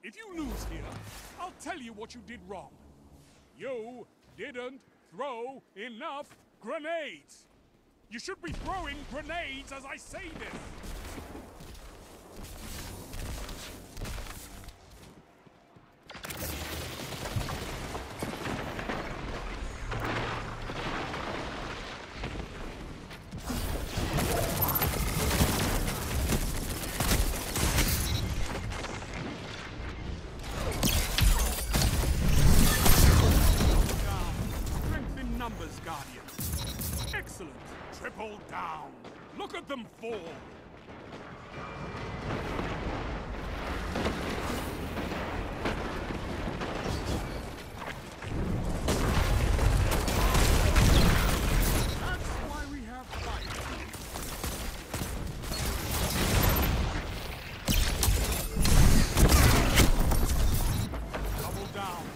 If you lose here, I'll tell you what you did wrong. You didn't throw enough grenades! You should be throwing grenades as I say this! Numbers, Guardian. Excellent. Triple down. Look at them fall. That's why we have fire. Double down.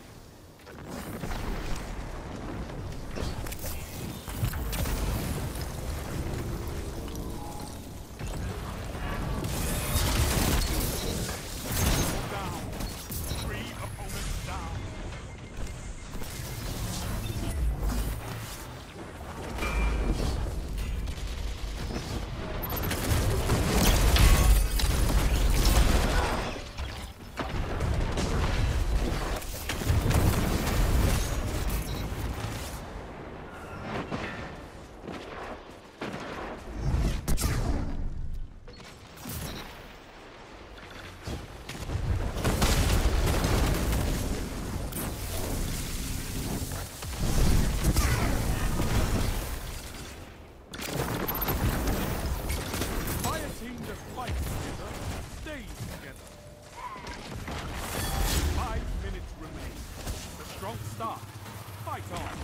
Start. Fight on.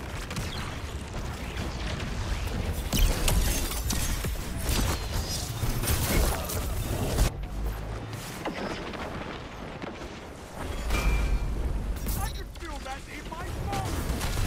I can feel that in my bones!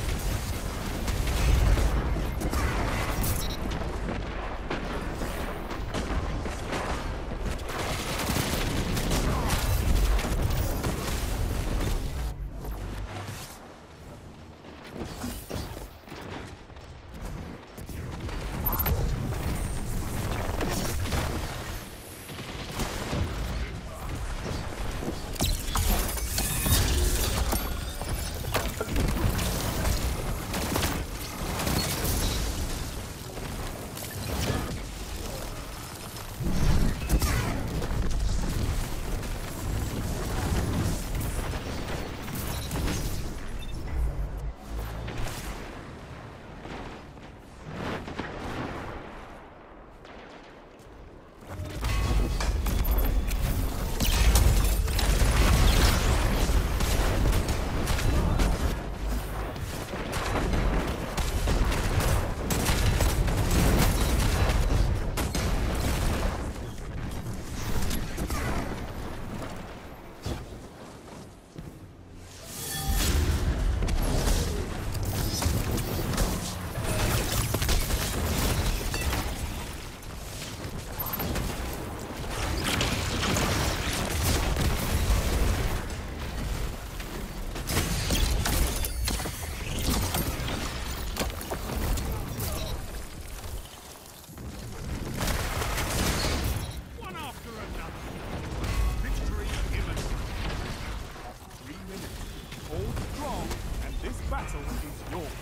Battle is yours.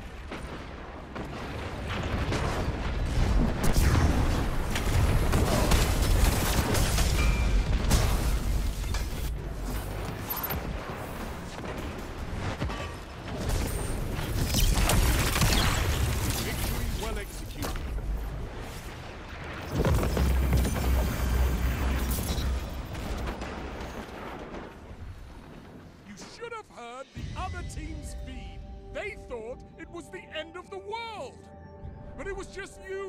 Victory well executed. You should have heard the other team's feed. They thought it was the end of the world. But it was just you